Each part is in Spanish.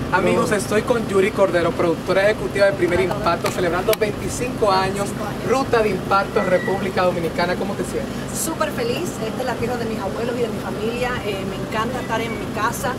Amigos, estoy con Yuri Cordero, productora ejecutiva de Primer Impacto, celebrando 25 años, Ruta de Impacto, República Dominicana. ¿Cómo te sientes? Súper feliz. Esta es la tierra de mis abuelos y de mi familia. Me encanta estar en mi casa.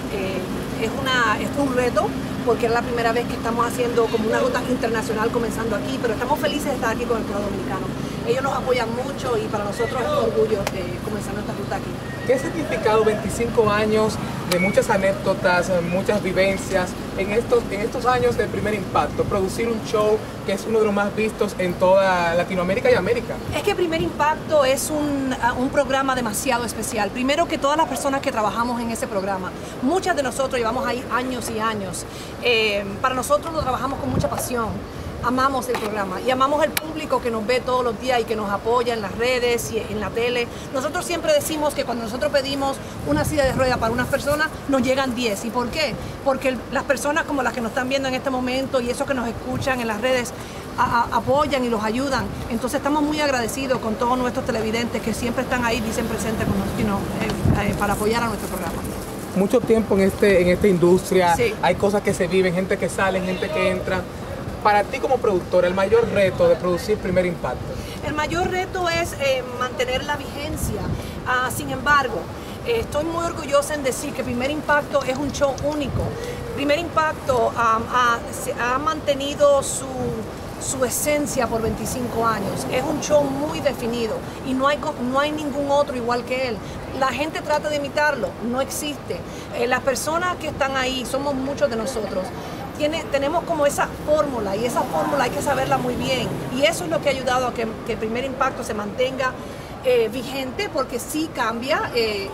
Es un reto porque es la primera vez que estamos haciendo como una ruta internacional comenzando aquí, pero estamos felices de estar aquí con el pueblo dominicano. Ellos nos apoyan mucho y para nosotros es un orgullo comenzar nuestra ruta aquí. ¿Qué significado 25 años de muchas anécdotas, muchas vivencias en estos años de Primer Impacto? Producir un show que es uno de los más vistos en toda Latinoamérica y América. Es que Primer Impacto es un programa demasiado especial. Primero que todas las personas que trabajamos en ese programa, muchas de nosotros llevamos ahí años y años. Para nosotros lo trabajamos con mucha pasión. Amamos el programa y amamos el público que nos ve todos los días y que nos apoya en las redes y en la tele. Nosotros siempre decimos que cuando nosotros pedimos una silla de ruedas para unas personas, nos llegan 10. ¿Y por qué? Porque las personas como las que nos están viendo en este momento y esos que nos escuchan en las redes apoyan y los ayudan. Entonces estamos muy agradecidos con todos nuestros televidentes que siempre están ahí, dicen presentes con nosotros, para apoyar a nuestro programa. Mucho tiempo en esta industria, sí. Hay cosas que se viven, gente que sale, gente que entra. Para ti como productora, el mayor reto de producir Primer Impacto. El mayor reto es mantener la vigencia. Sin embargo, estoy muy orgullosa en decir que Primer Impacto es un show único. Primer Impacto ha mantenido su esencia por 25 años. Es un show muy definido y no hay ningún otro igual que él. La gente trata de imitarlo, no existe. Las personas que están ahí, somos muchos de nosotros, tenemos como esa fórmula y esa fórmula hay que saberla muy bien y eso es lo que ha ayudado a que el Primer Impacto se mantenga vigente, porque sí cambia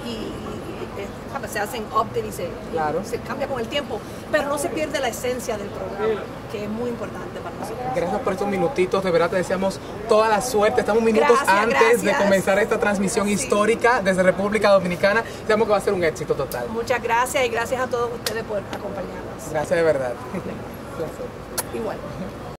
se hacen updates y se cambia con el tiempo, pero no se pierde la esencia del programa, que es muy importante para nosotros. Gracias por estos minutitos, de verdad te deseamos toda la suerte. Estamos minutos antes de comenzar esta transmisión histórica desde República Dominicana. Sabemos que va a ser un éxito total. Muchas gracias y gracias a todos ustedes por acompañarnos. Gracias de verdad. Igual.